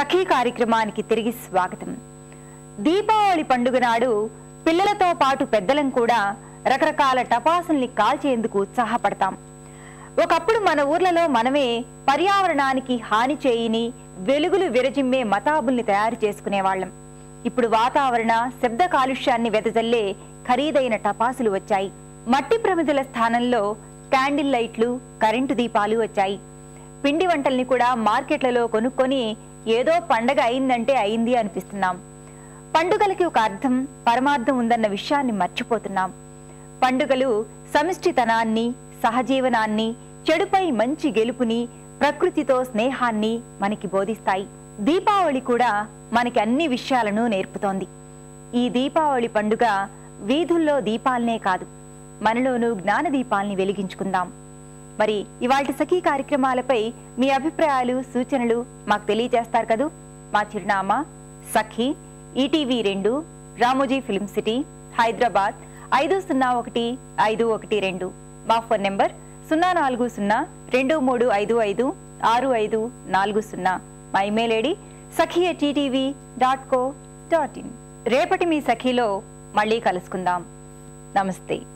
సఖీ కార్యక్రమానికి తిరిగి స్వాగతం. దీపావళి పండుగ నాడు పిల్లలతో పాటు పెద్దలం కూడా రకరకాల టపాసుల్ని కాల్చేందుకు ఉత్సాహపడతాం. ఒకప్పుడు మన ఊర్లలో మనమే పర్యావరణానికి హాని చేయని వెలుగులు విరజిమ్మే మతాబుల్ని తయారు చేసుకునేవాళ్లం. ఇప్పుడు వాతావరణ శబ్ద కాలుష్యాన్ని వెదజల్లే ఖరీదైన టపాసులు వచ్చాయి. మట్టి ప్రమిదల స్థానంలో క్యాండిల్ లైట్లు, కరెంటు దీపాలు వచ్చాయి. పిండి వంటల్ని కూడా మార్కెట్లలో కొనుక్కొని ఏదో పండగ అయిందంటే అయింది అనిపిస్తున్నాం. పండుగలకి ఒక అర్థం, పరమార్థం ఉందన్న విషయాన్ని మర్చిపోతున్నాం. పండుగలు సమిష్టితనాన్ని, సహజీవనాన్ని, చెడుపై మంచి గెలుపుని, ప్రకృతితో స్నేహాన్ని మనకి బోధిస్తాయి. దీపావళి కూడా మనకి అన్ని విషయాలను నేర్పుతోంది. ఈ దీపావళి పండుగ వీధుల్లో దీపాలనే కాదు, మనలోనూ జ్ఞాన దీపాల్ని వెలిగించుకుందాం. మరి ఇవాల్టి సఖీ కార్యక్రమాలపై మీ అభిప్రాయాలు, సూచనలు మాకు తెలియజేస్తారు కదూ. మా చిరునామా సఖీ, ETV 2, Ramoji film city, Hyderabad 501512. మా ఫోన్ నెంబర్ 04023556540. మా ఇమెయిల్ ఐడి sakhi@ttv.co.in. రేపటి మీ సఖీలో మళ్ళీ కలుసుకుందాం. నమస్తే.